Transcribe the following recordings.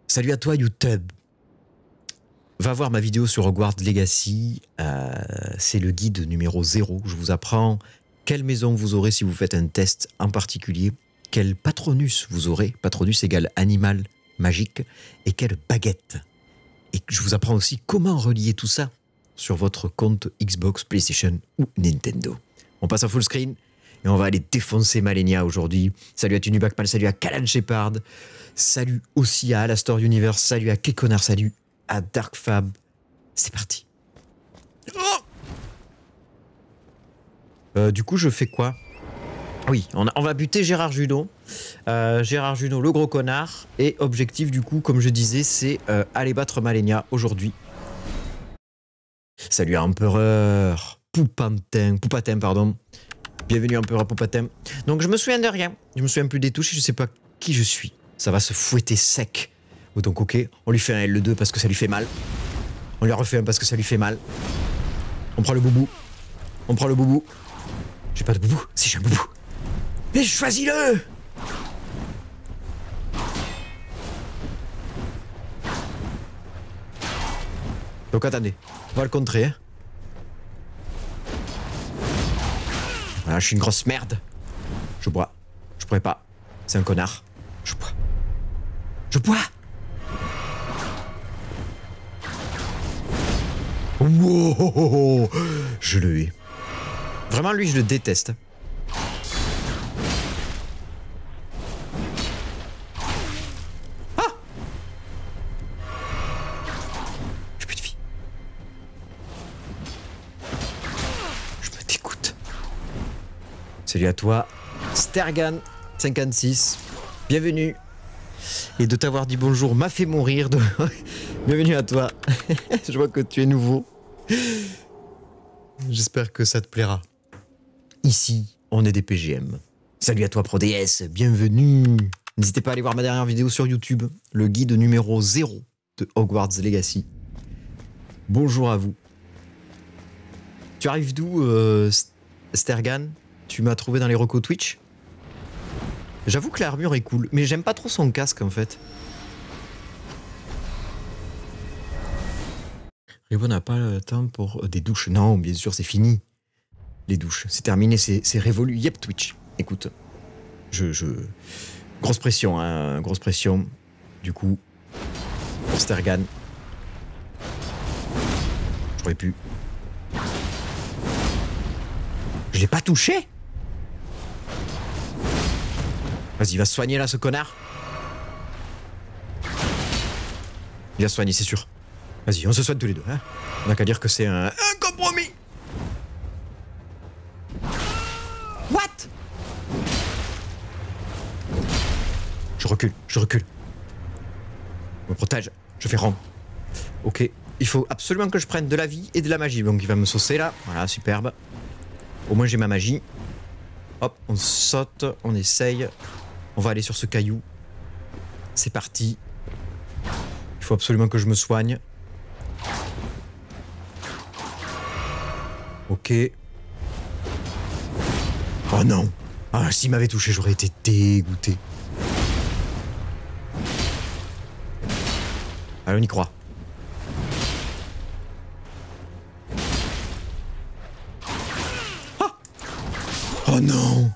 Salut à toi YouTube. Va voir ma vidéo sur Hogwarts Legacy. C'est le guide numéro 0. Je vous apprends quelle maison vous aurez si vous faites un test en particulier, quel patronus vous aurez, patronus égale animal magique, et quelle baguette. Et je vous apprends aussi comment relier tout ça sur votre compte Xbox, PlayStation ou Nintendo. On passe en full screen et on va aller défoncer Malenia aujourd'hui. Salut à Tunubakmal, salut à Callan Shepard, salut aussi à Alastor Universe, salut à Kekonar, salut à Darkfab. C'est parti. Du coup, je fais quoi? Oui, on va buter Gérard Juno. Gérard Juno, le gros connard. Et objectif, du coup, comme je disais, c'est aller battre Malenia aujourd'hui. Salut à Empereur Poupatin, pardon. Bienvenue Empereur Poupatin. Donc je me souviens de rien. Je me souviens plus des touches et je sais pas qui je suis. Ça va se fouetter sec. Donc ok, on lui fait un L2 parce que ça lui fait mal. On lui refait un parce que ça lui fait mal. On prend le boubou. On prend le boubou. J'ai pas de boubou. Si, j'ai un boubou. Mais choisis-le! Donc attendez, on va le contrer. Hein. Voilà, je suis une grosse merde. Je bois. Je pourrais pas. C'est un connard. Je bois. Je bois! Wow, je le hais. Vraiment, lui, je le déteste. Ah! J'ai plus de vie. Je me dégoûte. Salut à toi, Stergan56. Bienvenue. Et de t'avoir dit bonjour m'a fait mourir. Bienvenue à toi. Je vois que tu es nouveau. J'espère que ça te plaira. Ici, on est des PGM. Salut à toi ProDS, bienvenue. N'hésitez pas à aller voir ma dernière vidéo sur YouTube, le guide numéro 0 de Hogwarts Legacy. Bonjour à vous. Tu arrives d'où, Stergan? Tu m'as trouvé dans les recos Twitch? J'avoue que l'armure est cool, mais j'aime pas trop son casque en fait. Ribbon n'a pas le temps pour des douches. Non, bien sûr, c'est fini. Les douches, c'est terminé, c'est révolu. Yep, Twitch. Écoute, grosse pression, hein, grosse pression. Du coup, pour Stergan. J'aurais pu. Je l'ai pas touché? Vas-y, il va se soigner là, ce connard. Il va se soigner, c'est sûr. Vas-y, on se soigne tous les deux. Hein, on n'a qu'à dire que c'est un compromis. What? Je recule, je recule. Je me protège, je fais rang. Ok, il faut absolument que je prenne de la vie et de la magie. Donc il va me saucer là. Voilà, superbe. Au moins j'ai ma magie. Hop, on saute, on essaye. On va aller sur ce caillou. C'est parti. Il faut absolument que je me soigne. Ok. Oh non. Ah, s'il m'avait touché, j'aurais été dégoûté. Allez, on y croit. Ah! Oh non.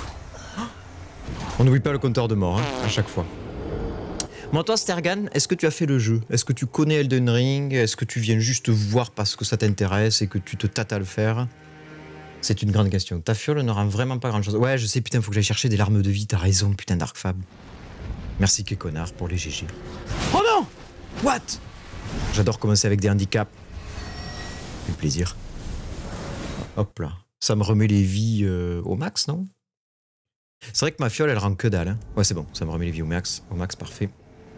On n'oublie pas le compteur de mort, hein, à chaque fois. Bon, toi, Stergan, est-ce que tu as fait le jeu? Est-ce que tu connais Elden Ring? Est-ce que tu viens juste voir parce que ça t'intéresse et que tu te tâtes à le faire? C'est une grande question. Ta fiole ne rend vraiment pas grand-chose. Ouais, je sais, putain, faut que j'aille chercher des larmes de vie. T'as raison, putain, Darkfab. Merci, Kekonar, pour les GG. Oh non! What? J'adore commencer avec des handicaps. Ça fait plaisir. Hop là. Ça me remet les vies au max, non? C'est vrai que ma fiole, elle rend que dalle. Hein. Ouais, c'est bon, ça me remet les vies au max, parfait.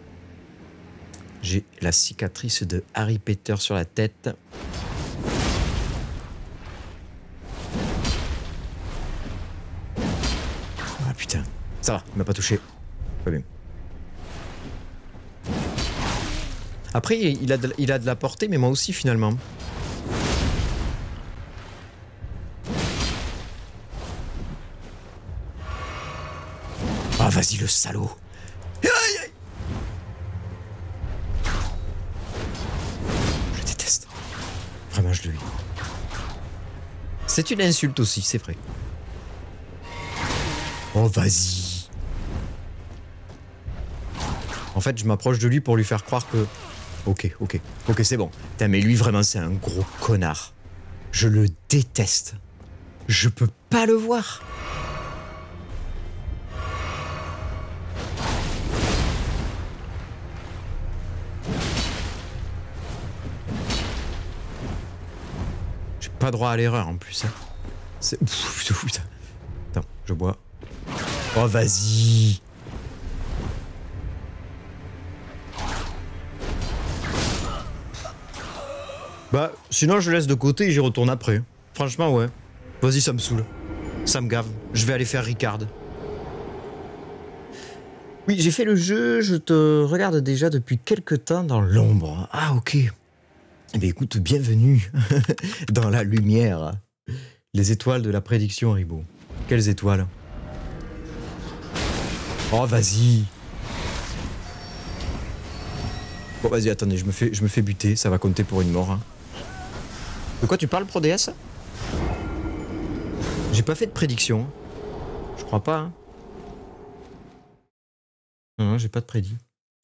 J'ai la cicatrice de Harry Potter sur la tête. Ah putain, ça va, il m'a pas touché. Pas bien. Après, il a de la portée, mais moi aussi finalement. Ah, vas-y, le salaud. m'approche de lui. C'est une insulte aussi, c'est vrai. Oh, vas-y. En fait, je m'approche de lui pour lui faire croire que... Ok, c'est bon. Putain, mais lui, vraiment, c'est un gros connard. Je le déteste. Je peux pas le voir. J'ai pas droit à l'erreur en plus. Hein. C'est... Putain. Attends, je bois. Oh, vas-y. Bah, sinon je laisse de côté et j'y retourne après. Franchement, ouais. Vas-y, ça me saoule. Ça me gave. Je vais aller faire Ricard. Oui, j'ai fait le jeu, je te regarde déjà depuis quelques temps dans l'ombre. Ah, ok. Eh bien, écoute, bienvenue dans la lumière. Les étoiles de la prédiction, Ribot. Quelles étoiles? Oh, vas-y. Bon, vas-y, attendez, je me fais buter, ça va compter pour une mort. Hein. De quoi tu parles, ProDS? J'ai pas fait de prédiction. Je crois pas. Hein. Non, j'ai pas de prédit.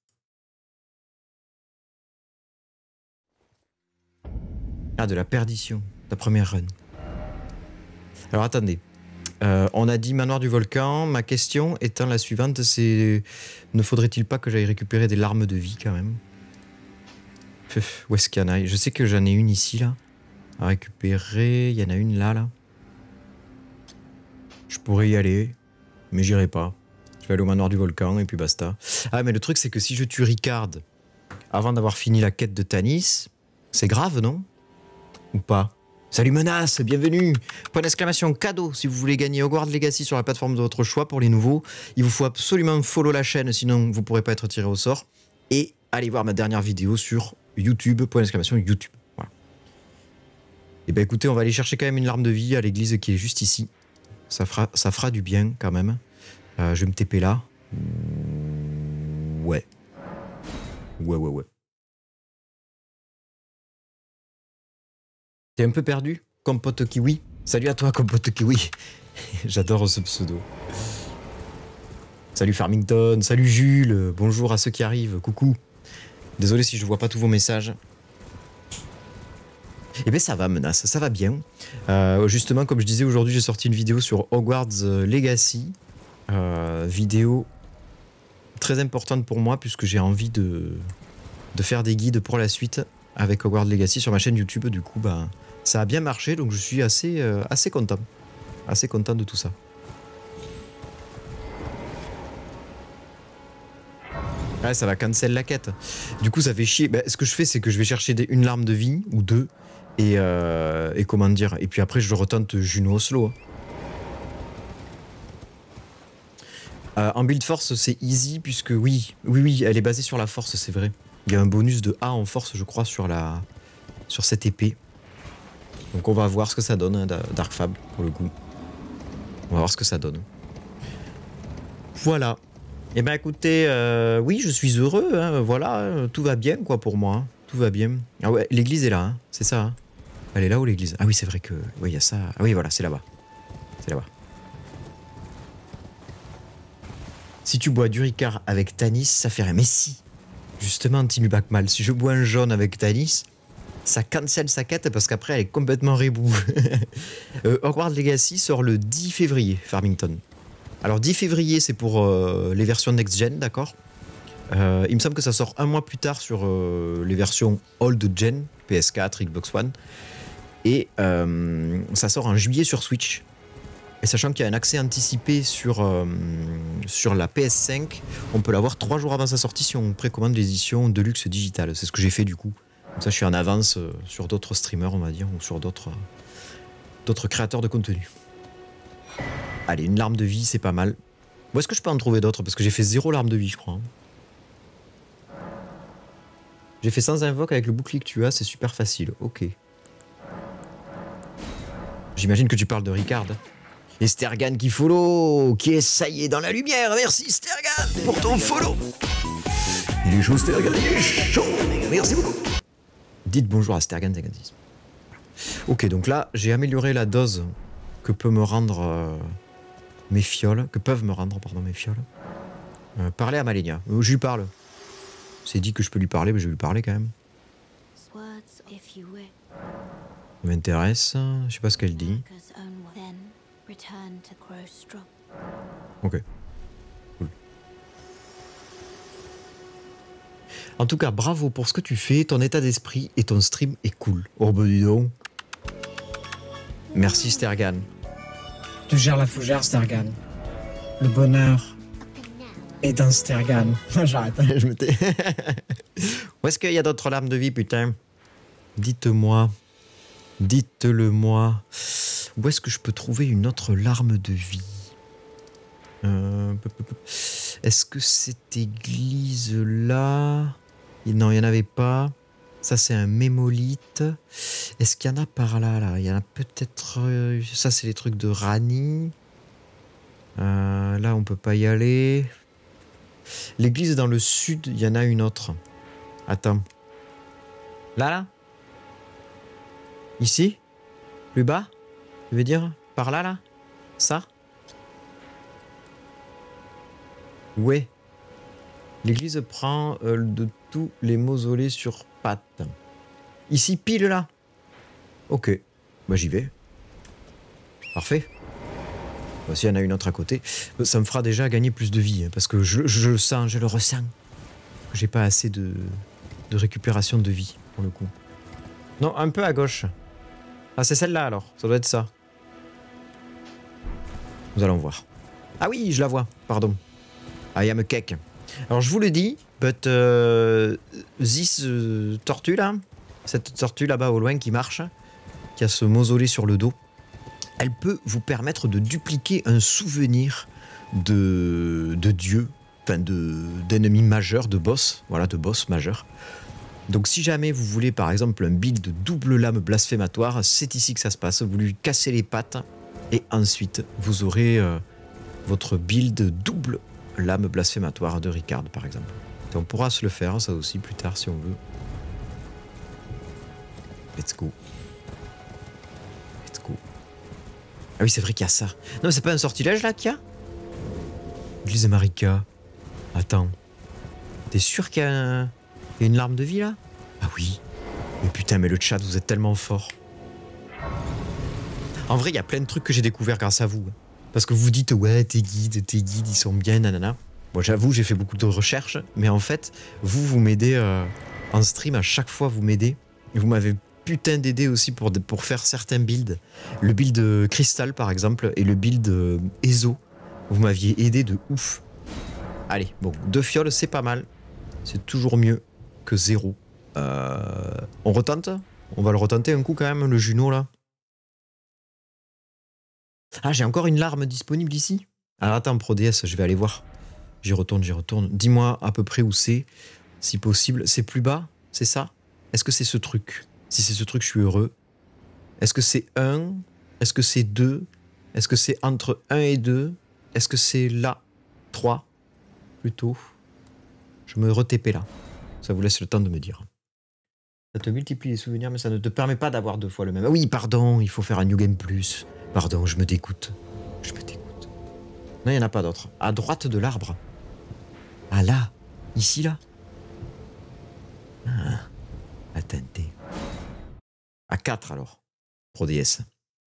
Ah, de la perdition. La première run. Alors, attendez. On a dit manoir du volcan. Ma question étant la suivante, c'est... Ne faudrait-il pas que j'aille récupérer des larmes de vie, quand même? Où est-ce qu'il y en a? Je sais que j'en ai une ici, là. À récupérer. Il y en a une là. Je pourrais y aller, mais j'irai pas. Je vais aller au manoir du volcan et puis basta. Ah, mais le truc, c'est que si je tue Ricard avant d'avoir fini la quête de Tanis, c'est grave, non? Ou pas? Salut Menace, bienvenue! Point d'exclamation cadeau si vous voulez gagner Hogwarts Legacy sur la plateforme de votre choix pour les nouveaux. Il vous faut absolument follow la chaîne, sinon vous pourrez pas être tiré au sort. Et allez voir ma dernière vidéo sur YouTube, point d'exclamation YouTube. Voilà. Et ben écoutez, on va aller chercher quand même une larme de vie à l'église qui est juste ici. Ça fera du bien quand même. Je vais me TP là. Ouais. Ouais. T'es un peu perdu, Compote Kiwi? Salut à toi, Compote Kiwi. J'adore ce pseudo. Salut Farmington, salut Jules, bonjour à ceux qui arrivent, coucou. Désolé si je vois pas tous vos messages. Eh bien ça va Menace, ça va bien. Justement comme je disais aujourd'hui j'ai sorti une vidéo sur Hogwarts Legacy. Vidéo très importante pour moi puisque j'ai envie de faire des guides pour la suite avec Hogwarts Legacy sur ma chaîne YouTube. Du coup bah, ça a bien marché donc je suis assez content. Assez content de tout ça. Ouais, ça va cancel la quête. Du coup ça fait chier. Bah, ce que je fais c'est que je vais chercher une larme de vie ou deux. Et comment dire, et puis après je retente Juno Oslo. En build force c'est easy puisque oui, elle est basée sur la force, c'est vrai. Il y a un bonus de A en force je crois sur cette épée. Donc on va voir ce que ça donne, hein, Dark Fab pour le coup. On va voir ce que ça donne. Voilà. Et ben écoutez, oui je suis heureux, hein, voilà, tout va bien quoi pour moi. Hein, tout va bien. Ah ouais, l'église est là, hein, c'est ça. Hein. Elle est là où l'église? Ah oui, c'est vrai que... Oui, il y a ça. Ah oui, voilà, c'est là-bas. C'est là-bas. Si tu bois du Ricard avec Tanis, ça ferait... Mais si! Justement, Timu Bakmal, si je bois un jaune avec Tanis, ça cancelle sa quête parce qu'après, elle est complètement rebou. Hogwarts Legacy sort le 10 février, Farmington. Alors, 10 février, c'est pour les versions next-gen, d'accord? Il me semble que ça sort un mois plus tard sur les versions old-gen, PS4, Xbox One. Et ça sort en juillet sur Switch. Et sachant qu'il y a un accès anticipé sur la PS5, on peut l'avoir 3 jours avant sa sortie si on précommande l'édition Deluxe Digital. C'est ce que j'ai fait du coup. Comme ça je suis en avance sur d'autres streamers on va dire, ou sur d'autres créateurs de contenu. Allez, une larme de vie c'est pas mal. Où est-ce que je peux en trouver d'autres? Parce que j'ai fait 0 larme de vie je crois. Hein. J'ai fait sans invoque avec le bouclier que tu as, c'est super facile. Ok. J'imagine que tu parles de Ricard. Et Stergan qui follow, qui est ça y est dans la lumière. Merci Stergan pour ton follow. Il est chaud Stergan, il est chaud. Merci beaucoup. Dites bonjour à Stergan 56. Ok, donc là, j'ai amélioré la dose que peut me rendre mes fioles. Que peuvent me rendre, pardon, mes fioles. Parler à Malenia. Je lui parle. C'est dit que je peux lui parler, mais je vais lui parler quand même. Ça m'intéresse. Je sais pas ce qu'elle dit. Ok. Cool. En tout cas, bravo pour ce que tu fais. Ton état d'esprit et ton stream est cool. Oh bah dis donc. Merci Stergan. Tu gères la fougère, Stergan. Le bonheur est dans Stergan. J'arrête. Je me tais. Où est-ce qu'il y a d'autres larmes de vie, putain? Dites-moi. Dites-le-moi. Où est-ce que je peux trouver une autre larme de vie? Est-ce que cette église-là... Non, il n'y en avait pas. Ça, c'est un mémolithe. Est-ce qu'il y en a par là, là? Il y en a peut-être... Ça, c'est les trucs de Rani. Là, on peut pas y aller. L'église dans le sud, il y en a une autre. Attends. Là, là? Ici? Plus bas? Tu veux dire? Par là, là? Ça? Ouais. L'église prend de tous les mausolées sur pattes. Ici, pile là? Ok. Bah j'y vais. Parfait. Bah, s'il y en a une autre à côté, ça me fera déjà gagner plus de vie. Hein, parce que je le sens, je le ressens. J'ai pas assez de récupération de vie, pour le coup. Non, un peu à gauche. Ah, c'est celle-là alors. Ça doit être ça. Nous allons voir. Ah oui, je la vois. Pardon. I am a cake. Alors je vous le dis, but this tortue là, cette tortue là-bas au loin qui marche, qui a ce mausolée sur le dos, elle peut vous permettre de dupliquer un souvenir de dieu, enfin d'ennemis majeurs, de boss, voilà, de boss majeurs. Donc si jamais vous voulez par exemple un build de double lame blasphématoire, c'est ici que ça se passe. Vous lui cassez les pattes et ensuite vous aurez votre build double lame blasphématoire de Ricard par exemple. Et on pourra se le faire ça aussi plus tard si on veut. Let's go. Let's go. Ah oui c'est vrai qu'il y a ça. Non c'est pas un sortilège là qu'il y a? Église de Marika. Attends. T'es sûr qu'il y a une larme de vie là? Ah oui. Mais putain mais le chat vous êtes tellement fort. En vrai il y a plein de trucs que j'ai découvert grâce à vous. Parce que vous dites ouais tes guides ils sont bien nanana. Moi j'avoue j'ai fait beaucoup de recherches. Mais en fait vous m'aidez en stream à chaque fois vous m'aidez. Et vous m'avez putain d'aider aussi pour faire certains builds. Le build cristal par exemple et le build ESO. Vous m'aviez aidé de ouf. Allez, bon, 2 fioles c'est pas mal. C'est toujours mieux que 0. On retente? On va le retenter un coup quand même, le Juno là. Ah, j'ai encore une larme disponible ici. Alors attends, ProDS, je vais aller voir. J'y retourne, j'y retourne. Dis-moi à peu près où c'est, si possible. C'est plus bas, c'est ça? Est-ce que c'est ce truc? Si c'est ce truc, je suis heureux. Est-ce que c'est 1? Est-ce que c'est 2? Est-ce que c'est entre 1 et 2? Est-ce que c'est là? 3? Plutôt. Je me re-TP là. Ça vous laisse le temps de me dire. Ça te multiplie les souvenirs, mais ça ne te permet pas d'avoir 2 fois le même. Ah oui, pardon, il faut faire un New Game Plus. Pardon, je me dégoûte. Je me dégoûte. Non, il n'y en a pas d'autres. À droite de l'arbre. Ah là? Ici, là? Ah. Attendez. À 4 alors. ProDS.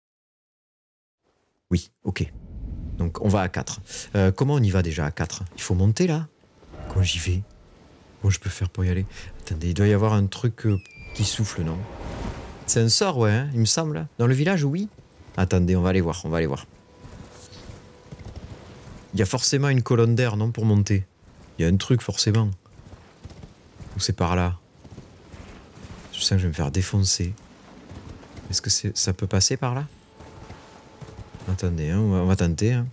Oui, ok. Donc on va à 4. Comment on y va déjà à 4? Il faut monter là? Quand j'y vais? Comment je peux faire pour y aller? Attendez, il doit y avoir un truc qui souffle, non? C'est un sort, ouais, hein, il me semble. Dans le village, oui. Attendez, on va aller voir, on va aller voir. Il y a forcément une colonne d'air, non, pour monter. Il y a un truc, forcément. Ou c'est par là? Je sens que je vais me faire défoncer. Est-ce que ça peut passer par là? Attendez, hein, on va tenter. Hein.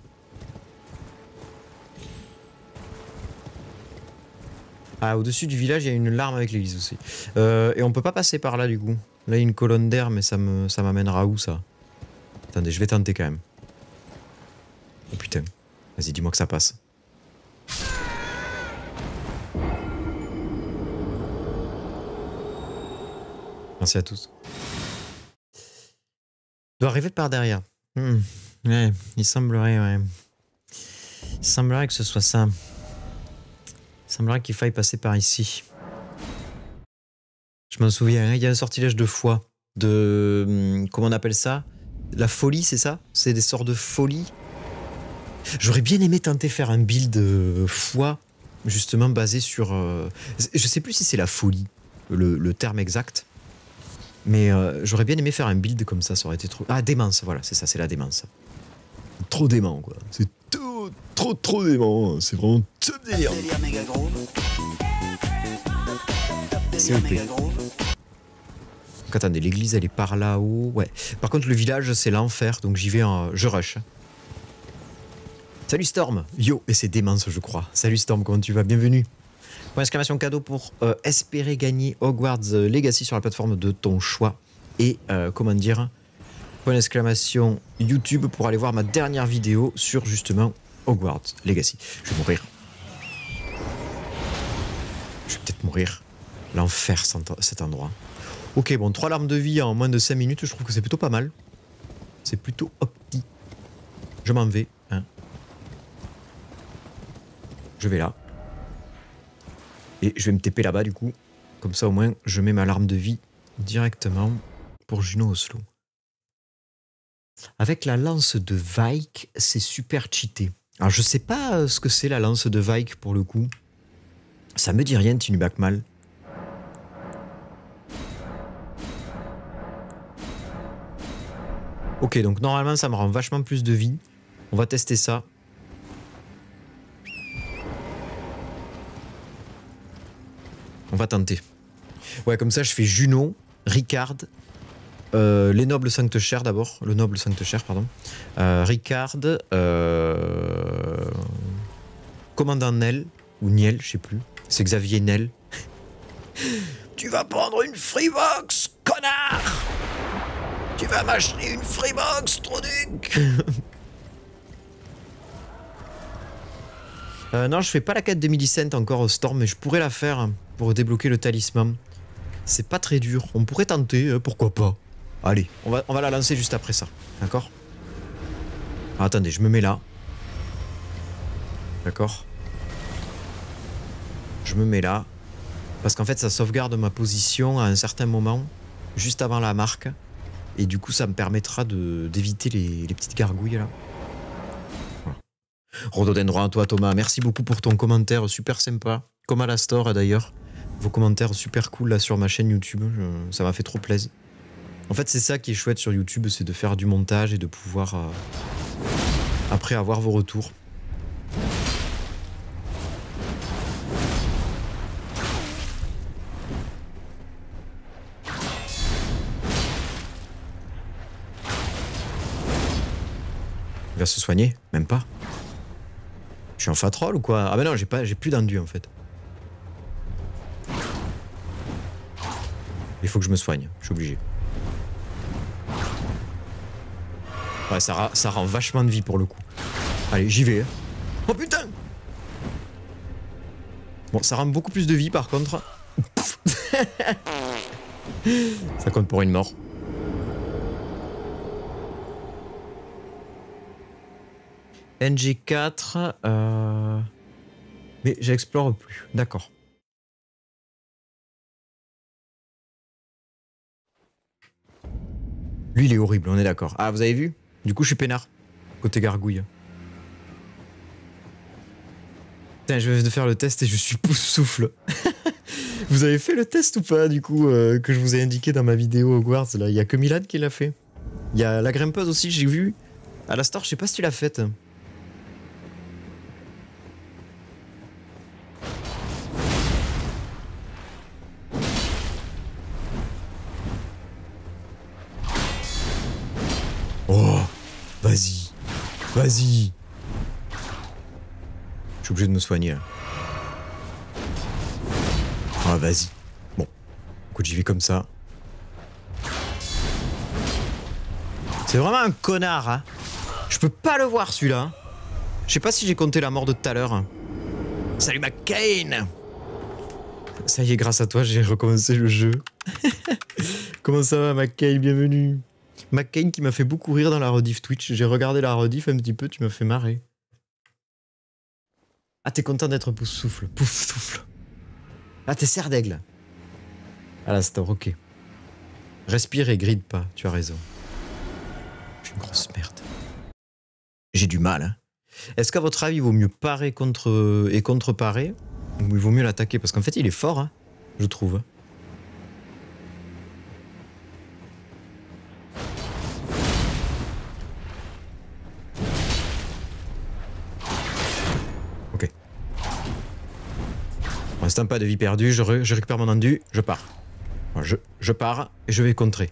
Ah, au-dessus du village, il y a une larme avec l'église aussi. Et on peut pas passer par là, du coup. Là, il y a une colonne d'air, mais ça m'amènera où, ça? Attendez, je vais tenter quand même. Oh putain. Vas-y, dis-moi que ça passe. Merci à tous. doit arriver par derrière. Ouais, il semblerait, ouais. Il semblerait que ce soit ça. Il semblerait qu'il faille passer par ici. Je m'en souviens, hein, il y a un sortilège de foi. De... Comment on appelle ça? La folie, c'est ça? C'est des sorts de folie. J'aurais bien aimé tenter faire un build foi, justement basé sur... je sais plus si c'est la folie, le terme exact. Mais j'aurais bien aimé faire un build comme ça aurait été trop... Ah, démence, voilà, c'est ça, c'est la démence. Trop dément, quoi. C'est trop dément. C'est vraiment top délire. C'est OP. Donc attendez, l'église elle est par là-haut. Ouais. Par contre, le village c'est l'enfer, donc j'y vais en... Je rush. Salut Storm. Yo, et c'est démence, je crois. Salut Storm, comment tu vas? Bienvenue. Point d'exclamation cadeau pour espérer gagner Hogwarts Legacy sur la plateforme de ton choix. Et comment dire, point d'exclamation YouTube pour aller voir ma dernière vidéo sur justement Hogwarts Legacy. Je vais mourir. Je vais peut-être mourir. L'enfer cet endroit. Ok, bon, 3 larmes de vie en moins de 5 minutes, je trouve que c'est plutôt pas mal. C'est plutôt opti. Je m'en vais. Hein. Je vais là. Et je vais me TP là-bas du coup. Comme ça au moins je mets ma larme de vie directement pour Juno Oslo. Avec la lance de Vaik, c'est super cheaté. Alors je sais pas ce que c'est la lance de Vaik pour le coup. Ça me dit rien, Tinu Backmal. Ok, donc normalement ça me rend vachement plus de vie. On va tester ça. On va tenter. Ouais, comme ça je fais Juno, Ricard, les nobles Sancte-Cher d'abord. Le noble Sancte-Cher, pardon. Ricard, commandant Nel, ou Niel, je sais plus. C'est Xavier Nel. Tu vas prendre une Freebox, connard! Tu vas m'acheter une Freebox, Troduc! Non, je fais pas la quête de Millicent encore au Storm, mais je pourrais la faire pour débloquer le talisman. C'est pas très dur. On pourrait tenter, pourquoi pas. Allez, on va la lancer juste après ça. D'accord? Attendez, je me mets là. D'accord? Je me mets là. Parce qu'en fait, ça sauvegarde ma position à un certain moment, juste avant la marque. Et du coup, ça me permettra d'éviter les petites gargouilles là. Voilà. Rhododendron à toi, Thomas. Merci beaucoup pour ton commentaire super sympa. Comme à la store d'ailleurs. Vos commentaires super cool là sur ma chaîne YouTube. Ça m'a fait trop plaisir. En fait, c'est ça qui est chouette sur YouTube, c'est de faire du montage et de pouvoir après avoir vos retours. Il va se soigner? Même pas. Je suis en fatroll ou quoi? Ah bah non, j'ai plus d'enduit en fait. Il faut que je me soigne, je suis obligé. Ouais, ça rend vachement de vie pour le coup. Allez, j'y vais. Oh putain! Bon, ça rend beaucoup plus de vie par contre. Ça compte pour une mort. NG4. Mais j'explore plus. D'accord. Lui, il est horrible, on est d'accord. Ah, vous avez vu? Du coup, je suis peinard. Côté gargouille. Putain, je vais faire le test et je suis pouce-souffle. Vous avez fait le test ou pas, du coup, que je vous ai indiqué dans ma vidéo Hogwarts, là? Il y a que Milan qui l'a fait. Il y a la grimpeuse aussi, j'ai vu. À la store, je sais pas si tu l'as faite. Oh, vas-y. Vas-y. Je suis obligé de me soigner. Là. Ah, vas-y. Bon. Écoute, j'y vais comme ça. C'est vraiment un connard, hein. Je peux pas le voir, celui-là. Je sais pas si j'ai compté la mort de tout à l'heure. Salut, McCain. Ça y est, grâce à toi, j'ai recommencé le jeu. Comment ça va, McCain? Bienvenue. McCain qui m'a fait beaucoup rire dans la rediff Twitch. J'ai regardé la rediff un petit peu, tu m'as fait marrer. Ah, t'es content d'être pouf souffle. Pouf souffle. Ah, t'es serre d'aigle. À la store, ok. Respire et gride pas, tu as raison. Je suis une grosse merde. J'ai du mal, hein. Est-ce qu'à votre avis, il vaut mieux parer et contreparer, ou il vaut mieux l'attaquer? Parce qu'en fait, il est fort, hein, je trouve. Ok. Pour l'instant, pas de vie perdue, je récupère mon endu, je pars. Je pars et je vais contrer.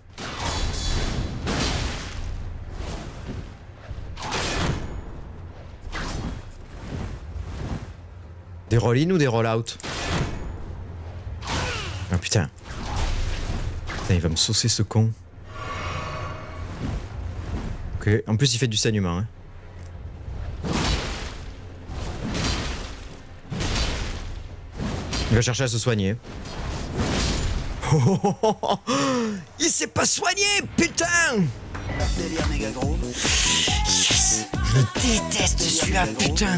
Des roll-in ou des roll-out? Ah putain. Putain, il va me saucer ce con. Ok, en plus il fait du saignement. Hein. Il va chercher à se soigner. Il s'est pas soigné, putain! Yes! Je déteste celui-là, putain!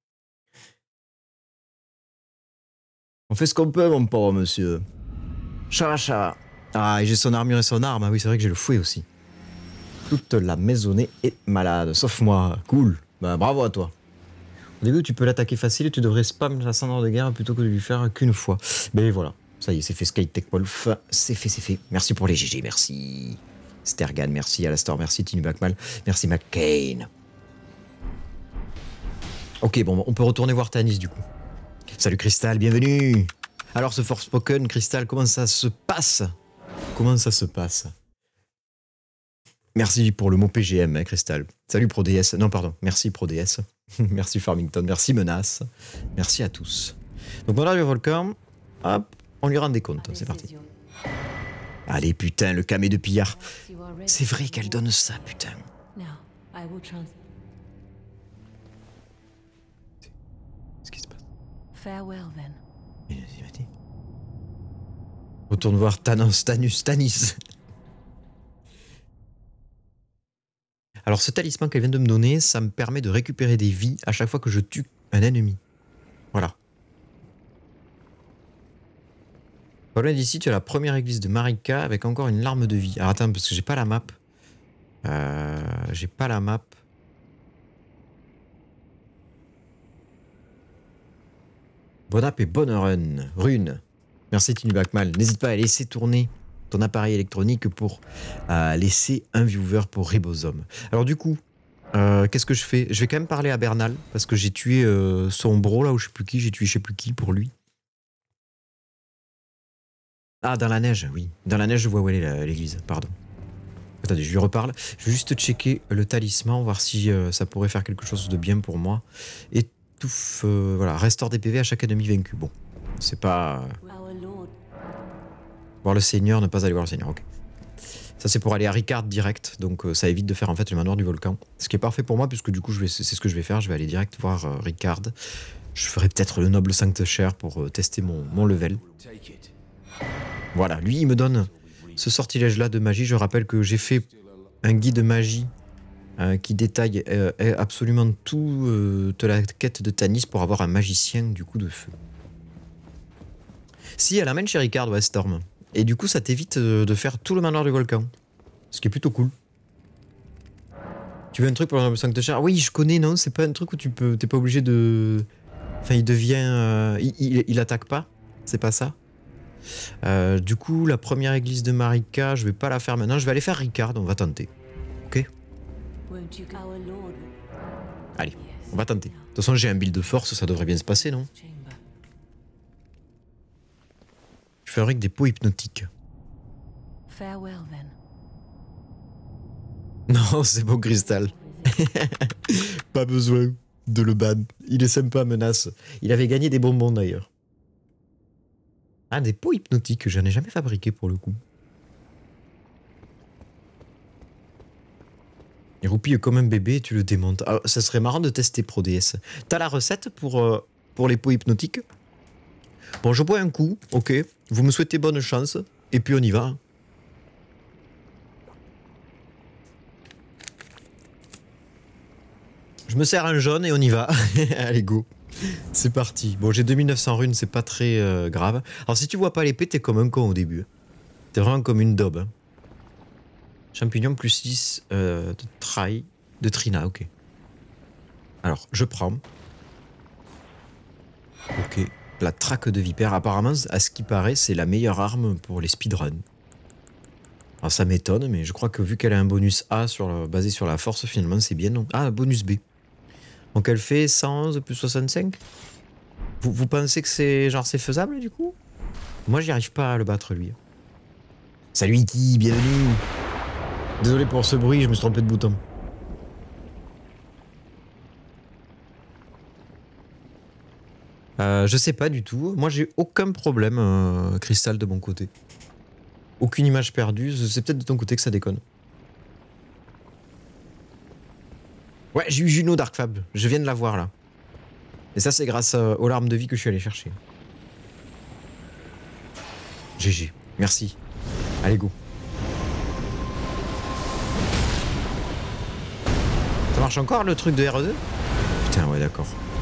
On fait ce qu'on peut, mon pauvre monsieur. Ça. Ah, et j'ai son armure et son arme. Ah oui, c'est vrai que j'ai le fouet aussi. Toute la maisonnée est malade, sauf moi. Cool. Bah, bravo à toi. Au début, tu peux l'attaquer facile et tu devrais spam la cendre de guerre plutôt que de lui faire qu'une fois. Mais voilà. Ça y est, c'est fait, Skytech Wolf. C'est fait. Merci pour les GG, merci. Stergan, merci. Alastor, merci. Tinu Backmal, merci. McCain. Ok, bon, on peut retourner voir Tanis du coup. Salut Crystal, bienvenue. Alors ce Forspoken, Crystal, comment ça se passe? Comment ça se passe? Merci pour le mot PGM, hein, Crystal. Salut ProDS. Non, pardon. Merci ProDS. Merci Farmington. Merci Menace. Merci à tous. Donc voilà le volcan. Hop, on lui rend des comptes. C'est parti. Allez, putain, le camé de pillard. C'est vrai qu'elle donne ça, putain. Qu'est-ce qui se passe? Retourne voir Thanos, Tanis. Alors ce talisman qu'elle vient de me donner, ça me permet de récupérer des vies à chaque fois que je tue un ennemi. Voilà. Pas loin d'ici, tu as la première église de Marika avec encore une larme de vie. Alors attends, parce que j'ai pas la map. J'ai pas la map. Bonne app et bonne rune. Merci Tinu Backmal. N'hésite pas à laisser tourner ton appareil électronique pour laisser un viewer pour Ribosome. Alors du coup, qu'est-ce que je fais? Je vais quand même parler à Bernal, parce que j'ai tué son bro là, ou je sais plus qui, j'ai tué je sais plus qui pour lui. Ah, dans la neige, oui. Dans la neige, je vois où elle est l'église, pardon. Attendez, je lui reparle. Je vais juste checker le talisman, voir si ça pourrait faire quelque chose de bien pour moi. Étouffe, voilà, restaure des PV à chaque ennemi vaincu. Bon, c'est pas... Voir le Seigneur, ne pas aller voir le Seigneur, ok. Ça c'est pour aller à Ricard direct, donc ça évite de faire en fait le manoir du volcan. Ce qui est parfait pour moi, puisque du coup c'est ce que je vais faire, je vais aller direct voir Ricard. Je ferai peut-être le noble Sancte-Cher pour tester mon level. Voilà, lui il me donne ce sortilège là de magie. Je rappelle que j'ai fait un guide magie qui détaille absolument toute la quête de Tanis pour avoir un magicien du coup de feu. Si, elle amène chez Ricard, ouais, Storm. Et du coup, ça t'évite de faire tout le manoir du volcan. Ce qui est plutôt cool. Tu veux un truc pour le Sancte-Cher? Oui, je connais, non? C'est pas un truc où tu peux... T'es pas obligé de... Enfin, il devient... il attaque pas? C'est pas ça? Du coup, la première église de Marika, je vais pas la faire maintenant. Je vais aller faire Ricard, on va tenter. Ok? Allez, on va tenter. De toute façon, j'ai un build de force, ça devrait bien se passer, non? Je fabrique des pots hypnotiques. Non, c'est bon, Cristal. Pas besoin de le ban. Il est sympa, Menace. Il avait gagné des bonbons, d'ailleurs. Ah, des pots hypnotiques, j'en ai jamais fabriqué, pour le coup. Il roupille comme un bébé, tu le démontes. Ah, ça serait marrant de tester ProDS. T'as la recette pour les pots hypnotiques? Bon, je bois un coup, ok. Vous me souhaitez bonne chance, et puis on y va. Je me sers un jaune et on y va. Allez, go. C'est parti. Bon, j'ai 2900 runes, c'est pas très grave. Alors, si tu vois pas l'épée, t'es comme un con au début. T'es vraiment comme une daube. Hein. Champignon plus 6 de Trina, ok. Alors, je prends. Ok. La traque de vipère, apparemment, à ce qui paraît, c'est la meilleure arme pour les speedruns. Alors, ça m'étonne, mais je crois que vu qu'elle a un bonus A basé sur la force, finalement, c'est bien non. Ah, bonus B. Donc, elle fait 111 plus 65. Vous pensez que c'est faisable, du coup? Moi, j'y arrive pas à le battre, lui. Salut, Iki, bienvenue. Désolé pour ce bruit, je me suis trompé de bouton. Je sais pas du tout. Moi, j'ai aucun problème, Cristal, de mon côté. Aucune image perdue. C'est peut-être de ton côté que ça déconne. Ouais, j'ai eu Juno Darkfab. Je viens de la voir, là. Et ça, c'est grâce aux larmes de vie que je suis allé chercher. GG. Merci. Allez, go. Ça marche encore, le truc de RE2? Putain, ouais, d'accord.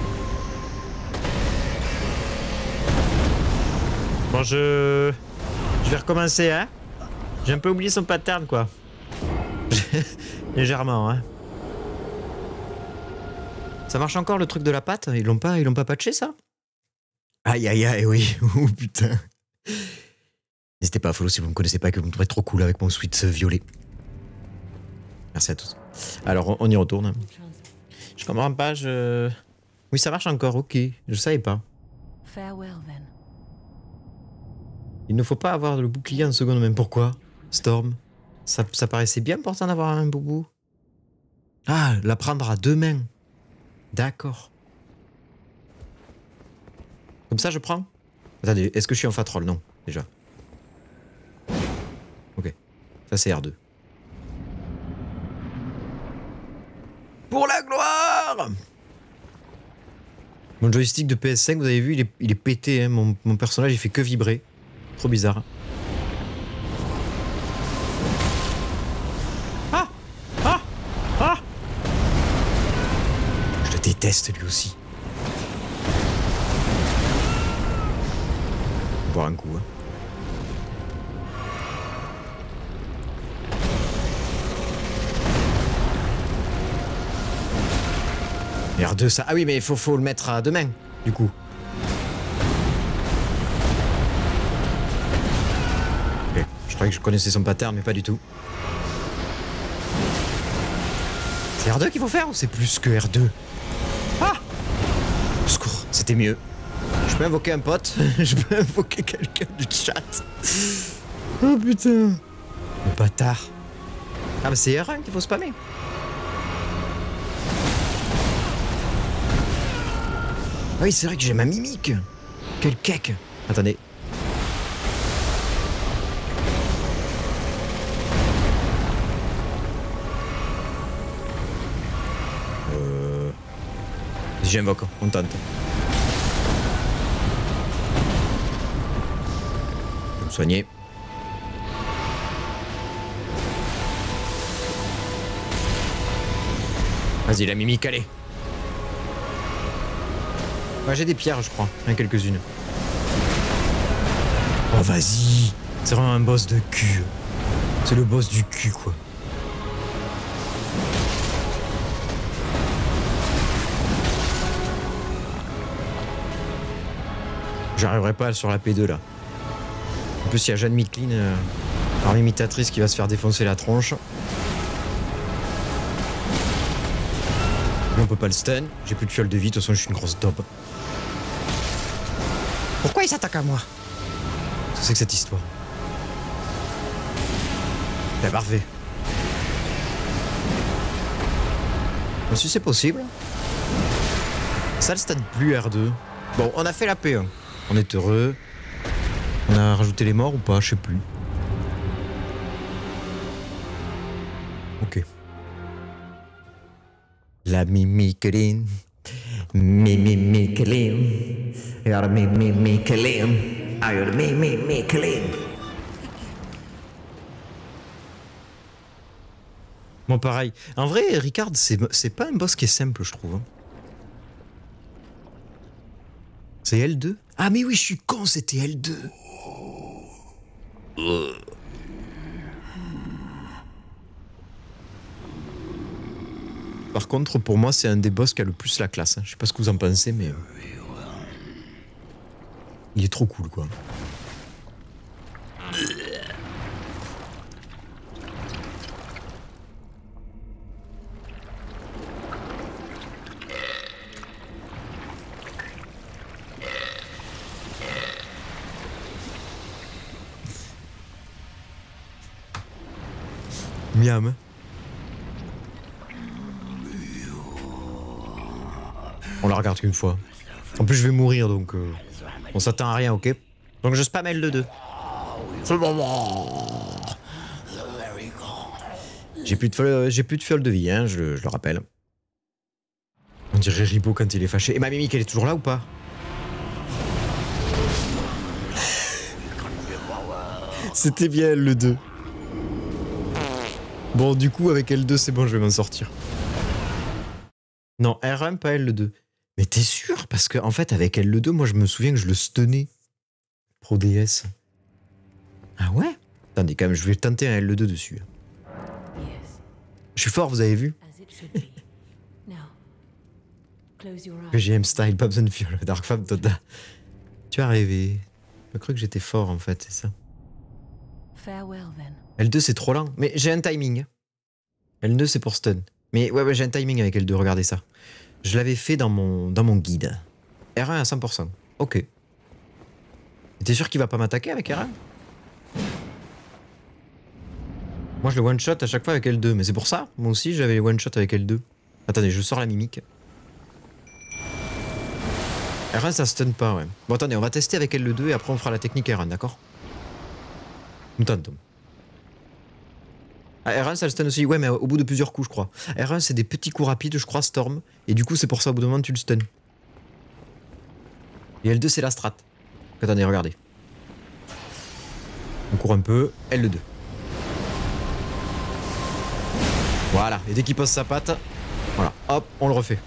Bon, je vais recommencer, hein. J'ai un peu oublié son pattern, quoi. Légèrement, hein. Ça marche encore, le truc de la patte? Ils l'ont pas patché, ça? Aïe, aïe, aïe, oui. Oh, putain. N'hésitez pas à follow si vous ne me connaissez pas et que vous me trouvez trop cool avec mon sweat violet. Merci à tous. Alors, on y retourne. Je comprends pas, Oui, ça marche encore, ok. Je savais pas. Il ne faut pas avoir le bouclier en seconde même. Pourquoi? Storm. Ça paraissait bien pourtant d'avoir un boubou. Ah, la prendre à 2 mains. D'accord. Comme ça, je prends? Attendez, est-ce que je suis en fatroll? Non, déjà. Ok. Ça, c'est R2. Pour la gloire! Mon joystick de PS5, vous avez vu, il est pété. Hein. Mon personnage, il fait que vibrer. Trop bizarre. Ah! Ah! Ah! Je le déteste, lui aussi. Boire un coup, hein. R2, ça... Ah oui, mais il faut le mettre à 2 mains, du coup. Ok, je croyais que je connaissais son pattern, mais pas du tout. C'est R2 qu'il faut faire ou c'est plus que R2? Ah! Au secours, c'était mieux. Je peux invoquer un pote, je peux invoquer quelqu'un du chat. Oh putain. Le bâtard. Ah mais c'est R1 qu'il faut spammer. Ah oui, c'est vrai que j'ai ma mimique. Quel cake. Attendez. J'invoque, on tente. Je vais me soigner. Vas-y, la mimique, allez. Ouais, j'ai des pierres, je crois. Il y en a quelques-unes. Oh, vas-y. C'est vraiment un boss de cul. C'est le boss du cul, quoi. J'arriverai pas sur la P2, là. En plus, il y a Jeanne Micklin, arme imitatrice, qui va se faire défoncer la tronche. Mais on peut pas le stun. J'ai plus de fiole de vie. De toute façon, je suis une grosse daube. Pourquoi il s'attaque à moi? C'est que cette histoire. C'est parfait. Si c'est possible. Ça le stade plus R2. Bon, on a fait la P1. On est heureux. On a rajouté les morts ou pas? Je sais plus. Ok. La mimiqueline. Mimiqueline. You're mimiqueline. You're mimiqueline. Moi pareil. En vrai, Ricard, c'est pas un boss qui est simple, je trouve. Hein. C'est L2? Ah mais oui, je suis con, c'était L2. Par contre, pour moi, c'est un des boss qui a le plus la classe. Hein. Je sais pas ce que vous en pensez, mais... il est trop cool, quoi. Miam. On la regarde qu'une fois. En plus, je vais mourir, donc... on s'attend à rien, ok? Donc je spam L2. J'ai plus de fiole de vie, hein, je le rappelle. On dirait Ribot quand il est fâché. Et ma mimique, elle est toujours là ou pas? C'était bien L2. Bon, du coup, avec L2, c'est bon, je vais m'en sortir. Non, R1, pas L2. Mais t'es sûr? Parce qu'en fait, avec L2, moi, je me souviens que je le stunnais. Pro DS. Ah ouais? Attendez, quand même, je vais tenter un L2 dessus. Je suis fort, vous avez vu? PGM style, pas besoin de fiole. Dark Femme, Toda. Tu as rêvé. Je cru que j'étais fort, en fait, c'est ça. L2, c'est trop lent. Mais j'ai un timing. L2, c'est pour stun. Mais ouais, j'ai un timing avec L2, regardez ça. Je l'avais fait dans mon guide. R1 à 100%. Ok. T'es sûr qu'il va pas m'attaquer avec R1? Moi, je le one-shot à chaque fois avec L2. Mais c'est pour ça, moi aussi, j'avais les one-shot avec L2. Attendez, je sors la mimique. R1, ça stun pas, ouais. Bon, attendez, on va tester avec L2 et après, on fera la technique R1, d'accord? Nous tentons. Ah, R1, ça le stun aussi. Ouais, mais au bout de plusieurs coups, je crois. R1, c'est des petits coups rapides, je crois, Storm. Et du coup, c'est pour ça, au bout d'un moment, tu le stun. Et L2, c'est la strat. Attendez, regardez. On court un peu. L2. Voilà. Et dès qu'il pose sa patte, voilà. Hop, on le refait.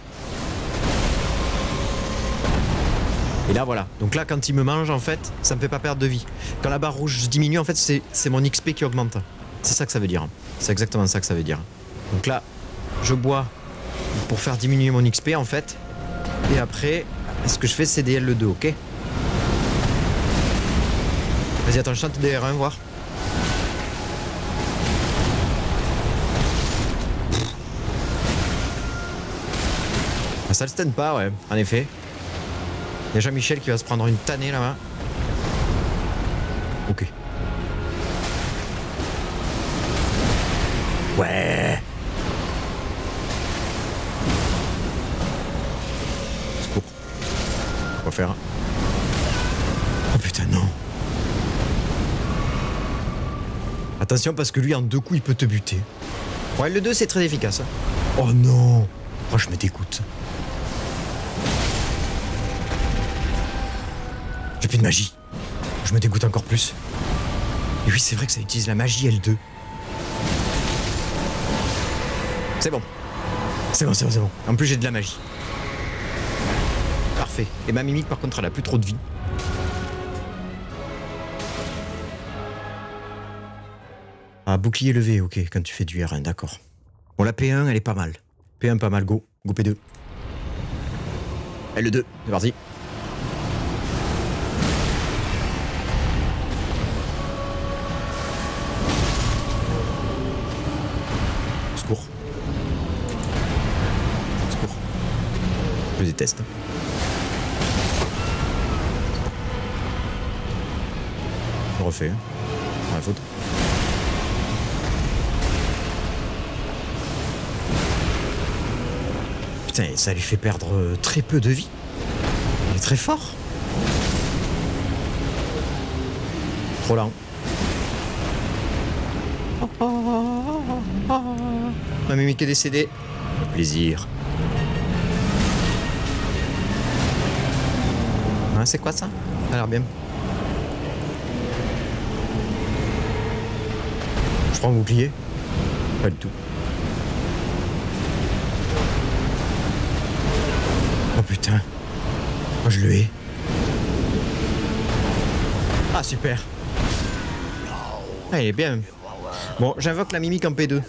Et là, voilà. Donc là, quand il me mange, en fait, ça me fait pas perdre de vie. Quand la barre rouge diminue, en fait, c'est mon XP qui augmente. C'est ça que ça veut dire. C'est exactement ça que ça veut dire. Donc là, je bois pour faire diminuer mon XP, en fait. Et après, ce que je fais, c'est des L2, ok? Vas-y, attends, je chante des R1, voir. Ah, ça le stun pas, ouais, en effet. Il y a Jean-Michel qui va se prendre une tannée là-bas. Ok. Ouais. Secours. Quoi faire? Oh putain, non. Attention parce que lui en 2 coups il peut te buter. Ouais, le 2 c'est très efficace. Oh non. Oh, je me dégoûte. J'ai plus de magie. Je me dégoûte encore plus. Et oui, c'est vrai que ça utilise la magie L2. C'est bon. C'est bon, c'est bon, c'est bon. En plus, j'ai de la magie. Parfait. Et ma mimique, par contre, elle a plus trop de vie. Ah, bouclier levé, ok, quand tu fais du R1, d'accord. Bon, la P1, elle est pas mal. P1, pas mal, go. Go P2. L2, c'est parti. Secours. Secours. Je déteste. Je refais. Pas la faute. Putain, ça lui fait perdre très peu de vie. Il est très fort. Trop lent. Ma mimique est décédée. Plaisir. Hein, c'est quoi ça? Ça a l'air bien. Je prends un bouclier. Pas du tout. Oh putain. Oh, je le hais. Ah, super. Ah, il est bien. Bon, j'invoque la mimique en P2.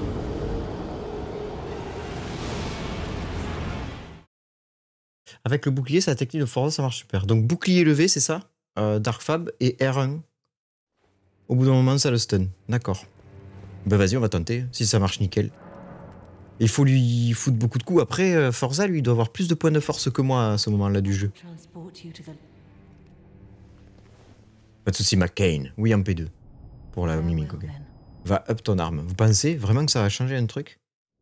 Avec le bouclier, c'est la technique de Forza, ça marche super. Donc, bouclier levé, c'est ça Dark Fab et R1. Au bout d'un moment, ça le stun. D'accord. Bah vas-y, on va tenter, si ça marche nickel. Il faut lui foutre beaucoup de coups. Après, Forza, lui, il doit avoir plus de points de force que moi à ce moment-là du jeu. Pas de soucis, McCain. Oui, en P2. Pour la mimique, ok. Va up ton arme. Vous pensez vraiment que ça va changer un truc?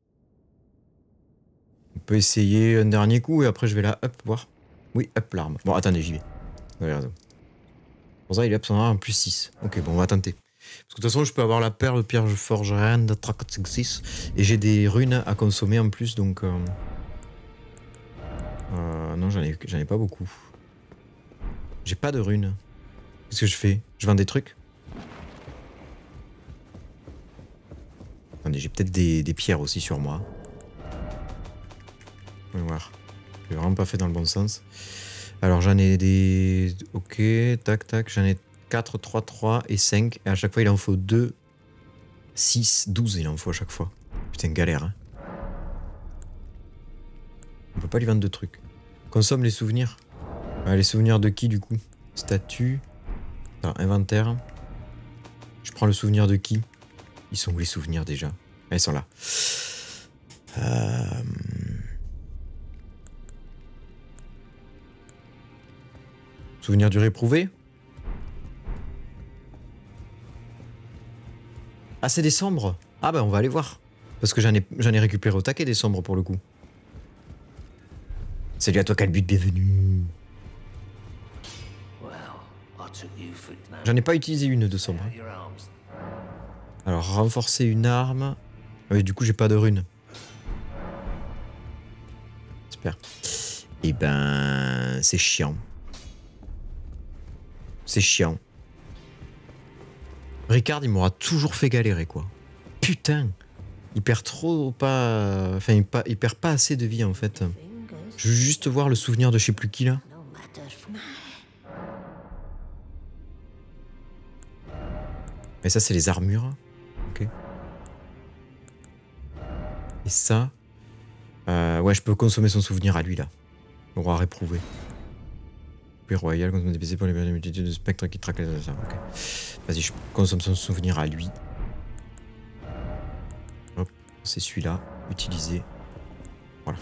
On peut essayer un dernier coup et après je vais la up, voir. Oui, up l'arme. Bon, attendez, j'y vais. Vous avez raison. Pour ça, il up son arme en plus 6. Ok, bon, on va tenter. Parce que de toute façon, je peux avoir la perle, pierre, je forge rien, de 6. Et j'ai des runes à consommer en plus, donc... non, j'en ai pas beaucoup. J'ai pas de runes. Qu'est-ce que je fais? Je vends des trucs? Attendez, j'ai peut-être des pierres aussi sur moi. On va voir. J'ai vraiment pas fait dans le bon sens. Alors j'en ai des... Ok, tac, tac. J'en ai 4, 3, 3 et 5. Et à chaque fois, il en faut 2, 6, 12 il en faut à chaque fois. Putain, galère, hein. On peut pas lui vendre de trucs. Consomme les souvenirs. Ah, les souvenirs de qui, du coup? Statut. Attends, inventaire. Je prends le souvenir de qui? Ils sont où les souvenirs déjà? Ah, ils sont là. Souvenir du réprouvé? Ah, c'est des sombres. Ah bah on va aller voir. Parce que j'en ai récupéré au taquet des sombres pour le coup. Salut à toi Calbut, bienvenue. J'en ai pas utilisé une de sombre. Alors renforcer une arme. Ah oui, du coup j'ai pas de runes. Super. Et ben c'est chiant. C'est chiant. Ricard, il m'aura toujours fait galérer, quoi. Putain. Il perd trop pas... Enfin, il perd pas assez de vie, en fait. Je veux juste voir le souvenir de je sais plus qui, là. Mais ça, c'est les armures. Ok. Et ça... ouais, je peux consommer son souvenir à lui, là. Le roi réprouvé. Puis royal, quand on est dépassé pour les multitudes de spectres qui traquent les... Ok. Vas-y, je consomme son souvenir à lui. Hop, c'est celui-là. Utiliser. Voilà.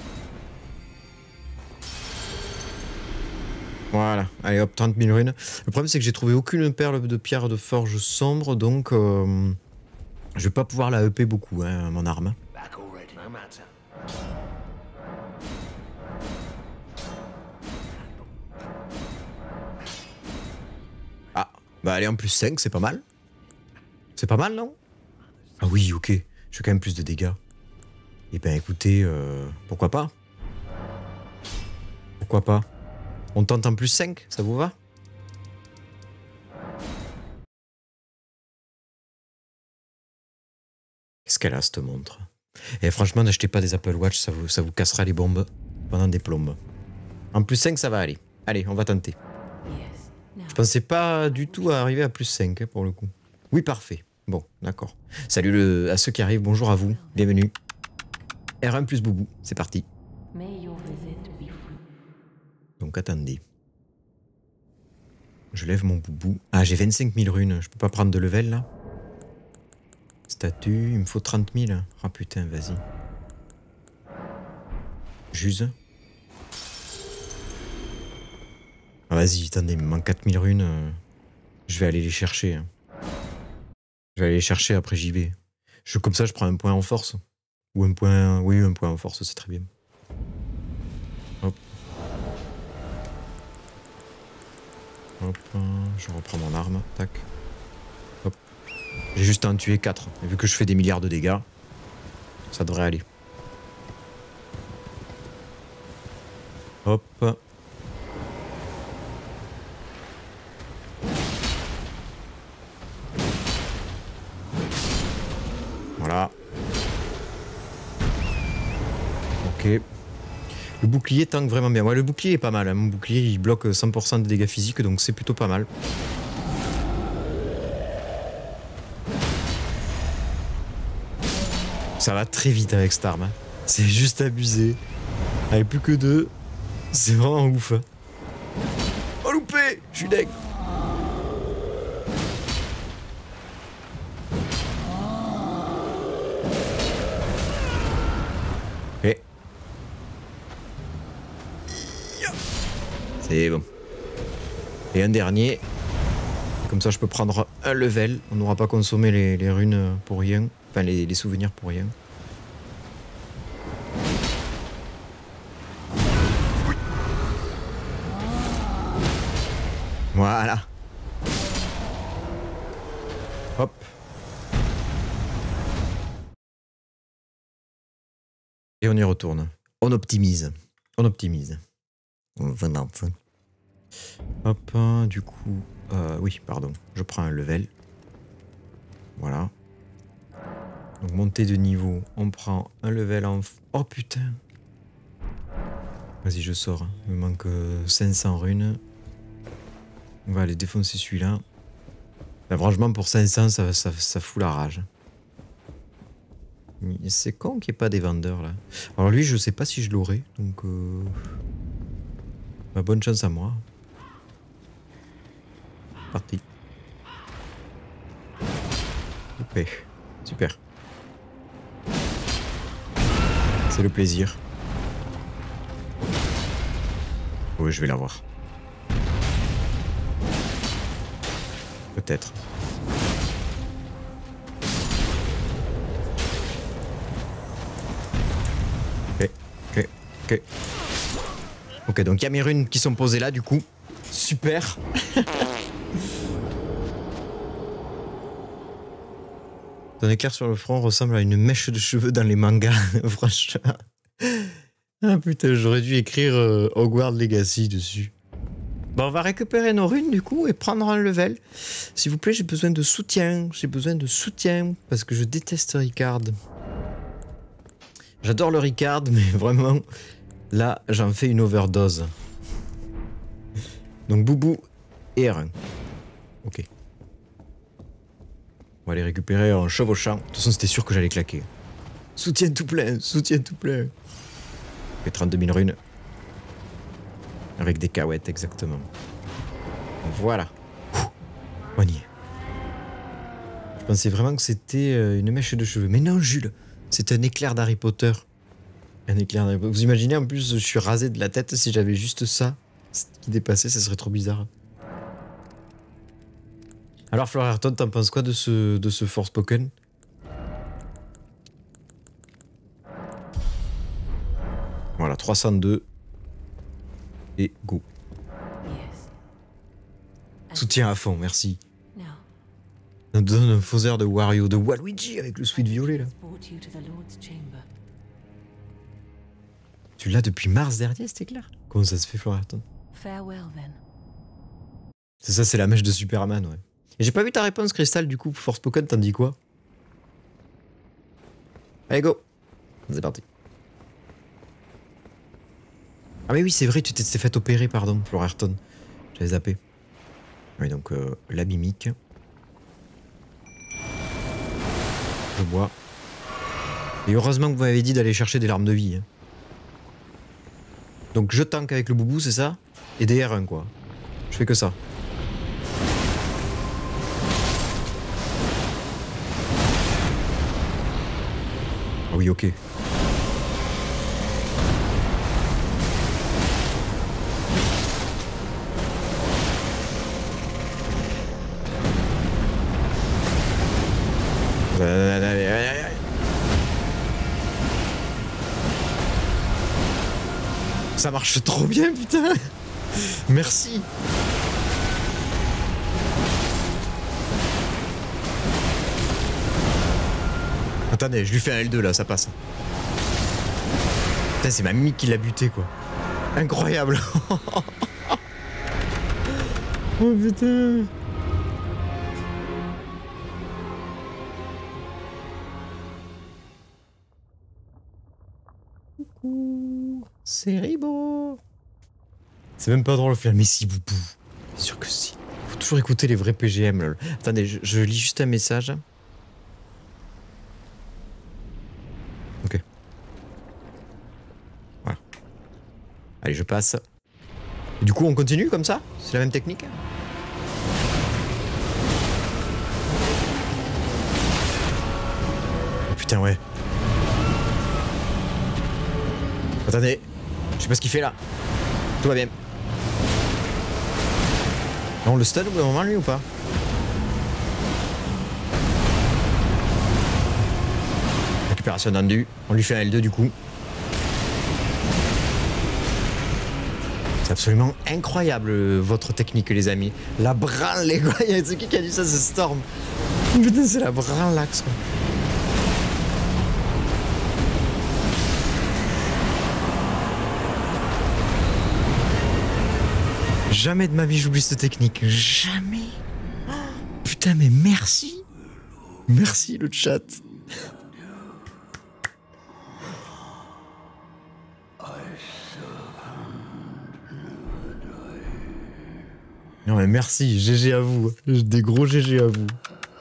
Voilà. Allez hop, 30 000 runes. Le problème, c'est que j'ai trouvé aucune perle de pierre de forge sombre, donc je vais pas pouvoir la EP beaucoup, hein, mon arme. Ah, bah allez, en plus 5, c'est pas mal. C'est pas mal, non? Ah oui, ok. Je fais quand même plus de dégâts. Eh ben écoutez, pourquoi pas? Pourquoi pas? On tente en plus 5, ça vous va? Qu'est-ce qu'elle a, cette montre? Et franchement, n'achetez pas des Apple Watch, ça vous cassera les bombes pendant des plombes. En plus 5, ça va aller. Allez, on va tenter. Je pensais pas du tout à arriver à plus 5, hein, pour le coup. Oui, parfait. Bon, d'accord. Salut à ceux qui arrivent, bonjour à vous, bienvenue. R1 plus Boubou, c'est parti. Donc attendez. Je lève mon Boubou. Ah, j'ai 25 000 runes, je peux pas prendre de level là? Statut, il me faut 30 000. Ah putain, vas-y. J'use. Ah, vas-y, attendez, il me manque 4 000 runes. Je vais aller les chercher. Hein. Je vais aller les chercher, après j'y vais. Comme ça, je prends un point en force. Ou un point... Oui, un point en force, c'est très bien. Hop. Hop, je reprends mon arme. Tac. Hop. J'ai juste à en tuer 4. Et vu que je fais des milliards de dégâts, ça devrait aller. Hop. Voilà. Ok. Le bouclier tank vraiment bien. Ouais, le bouclier est pas mal. Hein. Mon bouclier, il bloque 100% de dégâts physiques, donc c'est plutôt pas mal. Ça va très vite avec cette arme. Hein. C'est juste abusé. Avec plus que 2, c'est vraiment ouf. Hein. Oh loupé, je suis deg. Et c'est bon. Et un dernier. Comme ça, je peux prendre un level. On n'aura pas consommé les runes pour rien. Enfin, les souvenirs pour rien. Oui. Voilà. Hop. Et on y retourne. On optimise. On optimise. On vente. Hop, du coup... oui, pardon. Je prends un level. Voilà. Donc montée de niveau. On prend un level en... Oh putain. Vas-y, je sors. Il me manque 500 runes. On va aller défoncer celui-là. Bah, franchement, pour 500, ça fout la rage. C'est con qu'il n'y ait pas des vendeurs, là. Alors lui, je sais pas si je l'aurai. Donc... Bah, bonne chance à moi. Parti. Ok, super. C'est le plaisir. Oui, je vais l'avoir. Peut-être. Ok, ok, ok. Ok, donc il y a mes runes qui sont posées là, du coup. Super. Ton éclair sur le front ressemble à une mèche de cheveux dans les mangas. Franchement. Ah putain, j'aurais dû écrire Hogwarts Legacy dessus. Bon, on va récupérer nos runes du coup et prendre un level. S'il vous plaît, j'ai besoin de soutien. J'ai besoin de soutien parce que je déteste Ricard. J'adore le Ricard, mais vraiment, là, j'en fais une overdose. Donc Boubou et R1. Ok. On va les récupérer en chevauchant. De toute façon, c'était sûr que j'allais claquer. Soutien tout plein, soutien tout plein. Et 32 000 runes. Avec des cahuètes, exactement. Voilà. On y est. Je pensais vraiment que c'était une mèche de cheveux. Mais non, Jules, c'est un éclair d'Harry Potter. Un éclair d'Harry Potter. Vous imaginez, en plus, je suis rasé de la tête. Si j'avais juste ça qui dépassait, ça serait trop bizarre. Alors, Florerton, t'en penses quoi de ce Forspoken? Voilà, 302. Et go. Soutien à fond, merci. On donne un faux air de Wario, de Waluigi avec le sweat violet là. Tu l'as depuis mars dernier, c'était clair? Comment ça se fait, Florerton? C'est ça, c'est la mèche de Superman, ouais. Et j'ai pas vu ta réponse, Crystal, du coup, Forspoken, t'en dis quoi? Allez, go! C'est parti. Ah mais oui, c'est vrai, tu t'es fait opérer, pardon, Florerton. J'avais zappé. Oui, donc la mimique. Je bois. Et heureusement que vous m'avez dit d'aller chercher des larmes de vie. Hein. Donc je tank avec le boubou, c'est ça? Et des R1, quoi. Je fais que ça. Ah oui, ok. Ça marche trop bien, putain. Merci. Attendez, je lui fais un L2 là, ça passe. Putain, c'est ma mimique qui l'a buté, quoi. Incroyable. Oh putain. C'est ribo. C'est même pas drôle au final, mais si, boubou. Bien sûr que si. Faut toujours écouter les vrais PGM. Là. Attendez, je lis juste un message. Ok. Voilà. Allez, je passe. Et du coup, on continue comme ça? C'est la même technique? Oh, putain, ouais. Attendez. Je sais pas ce qu'il fait là. Tout va bien. On le stun au bout d'un moment lui ou pas? Récupération d'endu. On lui fait un L2 du coup. C'est absolument incroyable votre technique les amis. La branle quoi. Il y a ce qui a dit ça, c'est Storm. Putain c'est la branlaxe quoi. Jamais de ma vie j'oublie cette technique. Jamais. Oh, putain mais merci. Merci le chat. Non mais merci, GG à vous. Des gros GG à vous.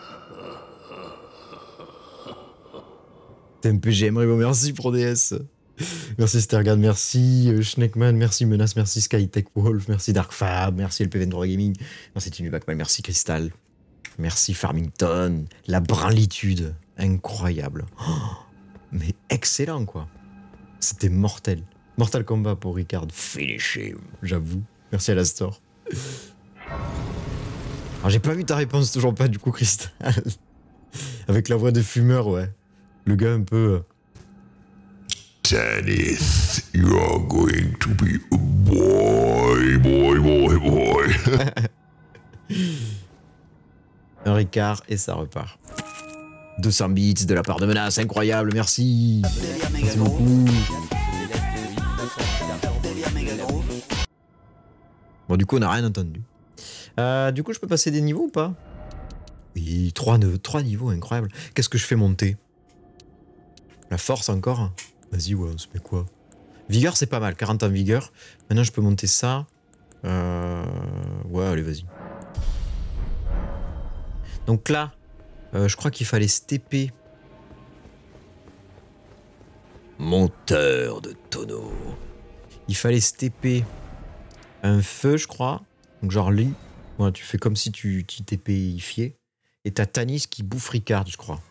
TMPGM Rivo, merci pour DS. Merci Stergan, merci Schneckman, merci Menace, merci Skytech Wolf, merci Darkfab, merci LPV3 Gaming, merci Tinu Backman, merci Crystal, merci Farmington, la branlitude, incroyable. Oh, mais excellent quoi. C'était mortel. Mortal Kombat pour Ricard, finish, j'avoue. Merci à la store. Alors j'ai pas vu ta réponse, toujours pas du coup Crystal. Avec la voix de fumeur, ouais. Le gars un peu... Dennis, you are going to be a boy. Un Ricard et ça repart. 200 bits de la part de Menace, incroyable, merci. Merci beaucoup. Bon du coup on n'a rien entendu. Du coup je peux passer des niveaux ou pas? Oui, 3 niveaux, incroyable. Qu'est-ce que je fais monter? La force encore? Vas-y, ouais, on se met quoi? Vigueur, c'est pas mal, 40 en vigueur. Maintenant, je peux monter ça. Ouais, allez, vas-y. Donc là, je crois qu'il fallait stepper. Monteur de tonneau. Il fallait stepper un feu, je crois. Donc genre lui, voilà, tu fais comme si tu TPifiais. Et t'as Tanis qui bouffe Ricard, je crois.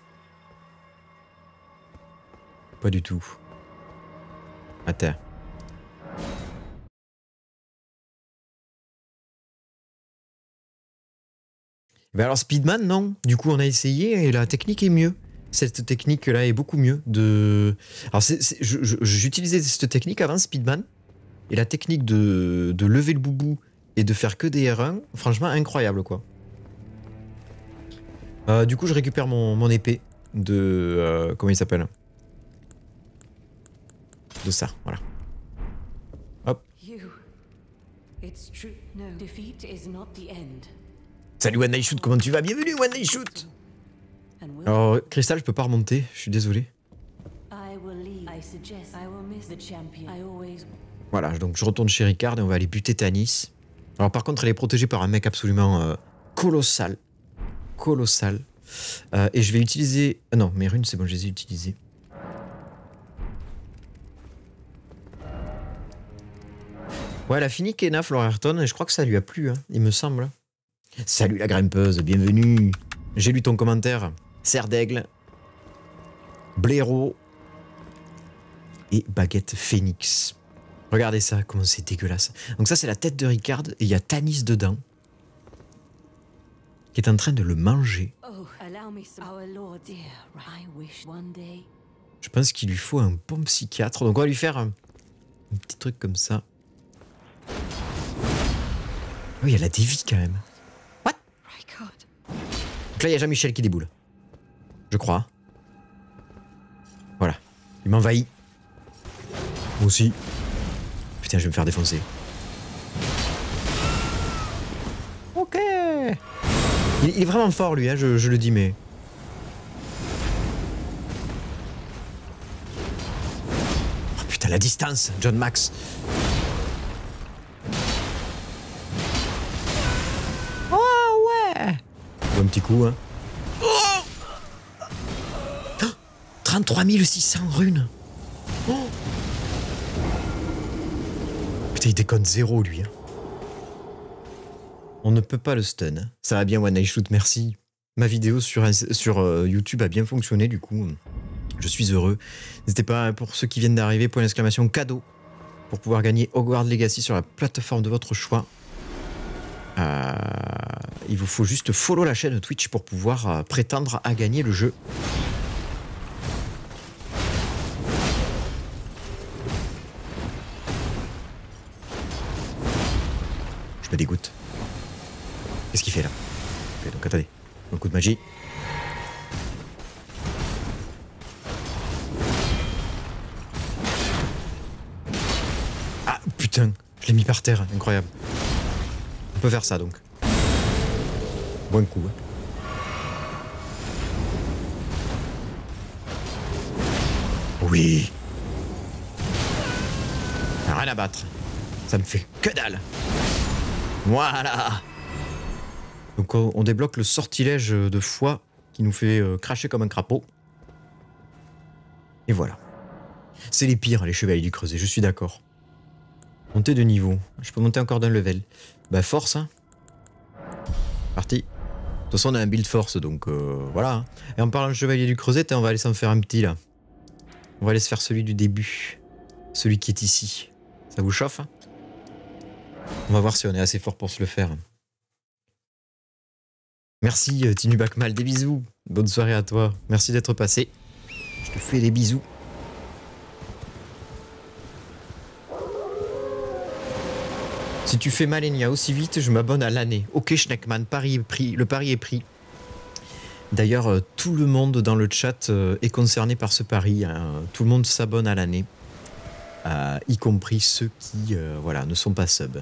Pas du tout. Attends. Ben alors Speedman, non. Du coup, on a essayé et la technique est mieux. Cette technique-là est beaucoup mieux. Alors, j'utilisais cette technique avant Speedman. Et la technique de lever le boubou et de faire que des R1, franchement, incroyable, quoi. Du coup, je récupère mon épée de... comment il s'appelle? De ça, voilà. Hop. Salut One Night Shoot, comment tu vas? Bienvenue One Night Shoot. Alors, Crystal, je peux pas remonter, je suis désolé. Voilà, donc je retourne chez Ricard et on va aller buter Tanis. Alors par contre, elle est protégée par un mec absolument colossal. Colossal. Et je vais utiliser... Ah non, mes runes, c'est bon, je les ai utilisées. Ouais, elle a fini Kena Florerton et je crois que ça lui a plu, hein, il me semble. Salut la grimpeuse, bienvenue. J'ai lu ton commentaire. Serre d'aigle, blaireau et baguette phénix. Regardez ça, comment c'est dégueulasse. Donc ça, c'est la tête de Ricard et il y a Tanis dedans qui est en train de le manger. Je pense qu'il lui faut un bon psychiatre. Donc on va lui faire un petit truc comme ça. Oui, elle a des vies quand même. What? Donc là, il y a Jean-Michel qui déboule. Je crois. Voilà. Il m'envahit. Moi aussi. Putain, je vais me faire défoncer. Ok. Il est vraiment fort, lui, hein, je le dis, mais... Oh putain, Putain, la distance, John Max. Oh ouais. Un petit coup, hein. Oh 33 600 runes. Oh. Putain, il déconne zéro, lui. Hein. On ne peut pas le stun. Ça va bien, One Eye Shoot, merci. Ma vidéo sur YouTube a bien fonctionné, du coup. Je suis heureux. N'hésitez pas, pour ceux qui viennent d'arriver, point d'exclamation cadeau pour pouvoir gagner Hogwarts Legacy sur la plateforme de votre choix. Il vous faut juste follow la chaîne Twitch pour pouvoir prétendre à gagner le jeu. Je me dégoûte. Qu'est-ce qu'il fait là? Ok, donc attendez. Un coup de magie. Ah putain, je l'ai mis par terre, incroyable. On peut faire ça donc. Bon coup. Hein. Oui. Rien à battre. Ça me fait que dalle. Voilà. Donc on débloque le sortilège de foi qui nous fait cracher comme un crapaud. Et voilà. C'est les pires, les chevaliers du creuset, je suis d'accord. Monter de niveau. Je peux monter encore d'un level. Bah force, hein. Parti. De toute façon on a un build force, donc voilà. Hein. Et en parlant de chevalier du creuset, on va aller s'en faire un petit là. On va aller se faire celui du début. Celui qui est ici. Ça vous chauffe? Hein? On va voir si on est assez fort pour se le faire. Merci Tinu Bakmal, des bisous. Bonne soirée à toi. Merci d'être passé. Je te fais des bisous. Si tu fais Malenia aussi vite, je m'abonne à l'année. Ok Schneckman, pari est pris. Le pari est pris. D'ailleurs, tout le monde dans le chat est concerné par ce pari. Hein. Tout le monde s'abonne à l'année. Y compris ceux qui voilà, ne sont pas sub.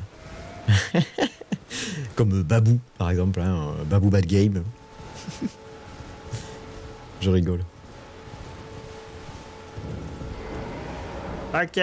Comme Babou, par exemple. Hein, Babou Bad Game. Je rigole. Ok.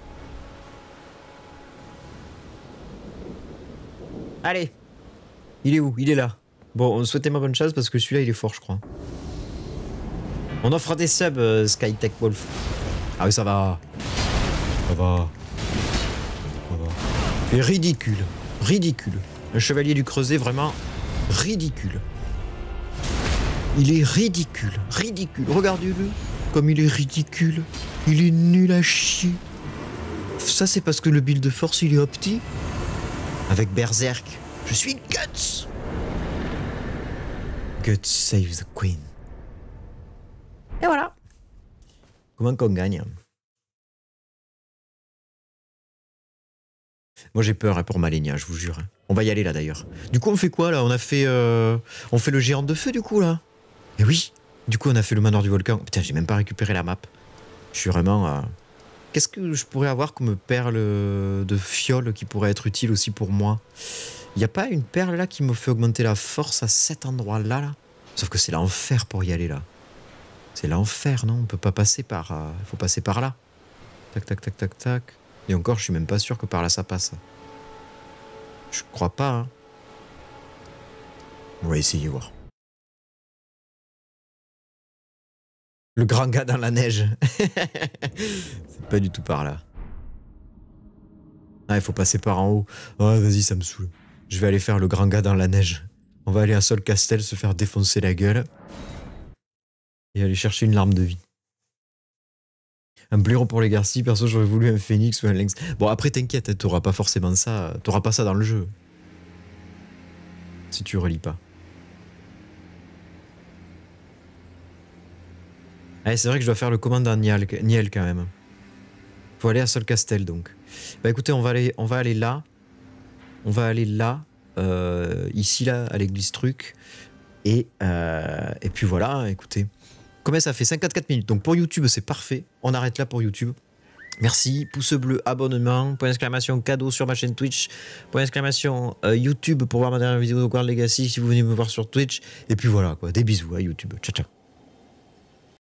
Allez. Il est où? Il est là. Bon, on souhaitait ma bonne chance parce que celui-là, il est fort, je crois. On offre des subs, Skytech Wolf. Ah oui, ça va. Ça va. Ça va. C'est ridicule. Ridicule. Le chevalier du creuset, vraiment ridicule. Il est ridicule. Ridicule. Regardez-le. Comme il est ridicule. Il est nul à chier. Ça, c'est parce que le build de force, il est opti. Avec Berserk. Je suis Guts. Guts save the queen. Et voilà. Comment qu'on gagne? Moi j'ai peur hein, pour Malenia, je vous jure. On va y aller là d'ailleurs. Du coup on fait quoi là? On fait le géant de feu du coup là. Et oui. Du coup on a fait le manoir du volcan. Putain j'ai même pas récupéré la map. Je suis vraiment... Qu'est-ce que je pourrais avoir comme perle de fiole qui pourrait être utile aussi pour moi? Il n'y a pas une perle là qui me fait augmenter la force à cet endroit là? Sauf que c'est l'enfer pour y aller là. C'est l'enfer, non? On peut pas passer par... Il faut passer par là. Tac, tac, tac, tac, tac. Et encore, je suis même pas sûr que par là ça passe. Je crois pas, hein. On va essayer, voir. Le grand gars dans la neige. C'est pas du tout par là. Ah, il faut passer par en haut. Oh, vas-y, ça me saoule. Je vais aller faire le grand gars dans la neige. On va aller à Sol Castel se faire défoncer la gueule. Et aller chercher une larme de vie. Un blaireau pour les Garcis, perso j'aurais voulu un phénix ou un lynx. Bon après t'inquiète, t'auras pas forcément ça, t'auras pas ça dans le jeu. Si tu relis pas. Allez, c'est vrai que je dois faire le commandant Niel quand même. Faut aller à Sol Castel donc. Bah écoutez, on va aller là. On va aller là, ici là, à l'église truc. Et puis voilà, écoutez. Combien ça fait? 54 minutes. Donc pour YouTube, c'est parfait. On arrête là pour YouTube. Merci. Pouce bleu, abonnement. Point d'exclamation cadeau sur ma chaîne Twitch. Point d'exclamation YouTube pour voir ma dernière vidéo de Hogwarts Legacy si vous venez me voir sur Twitch. Et puis voilà, quoi. Des bisous à YouTube. Ciao, ciao.